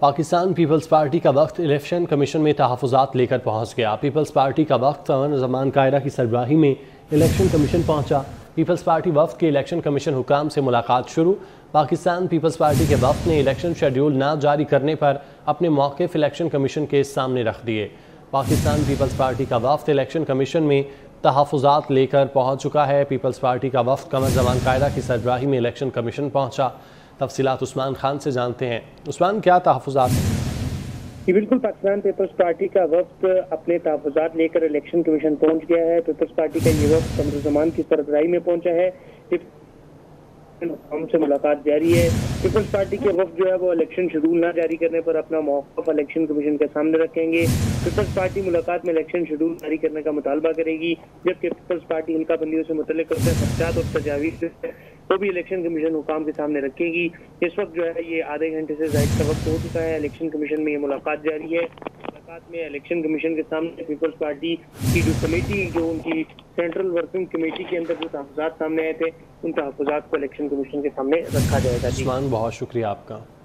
Pakistan peoples party का वक्त election commission में तहफ़्फ़ुज़ात लेकर पहुँच गया। पीपल्स पार्टी का वक्त ज़मान कायदा की सरबराही में इलेक्शन कमीशन पहुँचा। पीपल्स पार्टी वफ़द के इलेक्शन कमीशन हुकाम से मुलाकात शुरू। पाकिस्तान पीपल्स पार्टी के वफ़द ने इलेक्शन शेड्यूल ना जारी करने पर अपने मौक़िफ़ इलेक्शन कमीशन के सामने रख दिए। पाकिस्तान पीपल्स पार्टी का वफ़द इलेक्शन कमीशन में तहफ़्फ़ुज़ात लेकर पहुँच चुका है। पीपल्स पार्टी का वफ़द कमर ज़मान कायदा की सरबराही में इलेक्शन कमीशन पहुँचा। तफसीलात उस्मान खान से जानते हैं। उस्मान, क्या तहफ़्फ़ुज़ात हैं? जी बिल्कुल, पाकिस्तान पीपल्स पार्टी का वफ्द अपने तहफ़्फ़ुज़ात लेकर इलेक्शन कमीशन पहुंच गया है। पीपल्स पार्टी का ये वफ्द कमर ज़मान की सरबराही में पहुंचा है। हमसे मुलाकात जारी है। पीपल्स पार्टी के वफ्द जो है वो इलेक्शन शेड्यूल ना जारी करने पर अपना मौक़िफ़ इलेक्शन कमीशन के सामने रखेंगे। पीपल्स पार्टी मुलाकात में इलेक्शन शेड्यूल जारी करने का मुतालबा करेगी, जबकि पीपल्स पार्टी हल्काबंदियों से मुतल्लिक़ खदशात और तजावीज़ वो भी इलेक्शन कमीशन हुकाम के सामने रखेगी। इस वक्त जो है ये आधे घंटे से ज़ायद का वक्त हो चुका है। इलेक्शन कमीशन में ये मुलाकात जारी है। मुलाकात में इलेक्शन कमीशन के सामने पीपल्स पार्टी की जो कमेटी, जो उनकी सेंट्रल वर्किंग कमेटी के अंदर जो तहफ़्फ़ुज़ात सामने आए थे, उन तहफ़्फ़ुज़ात को इलेक्शन कमीशन के सामने रखा जाएगा। उस्मान, बहुत शुक्रिया आपका।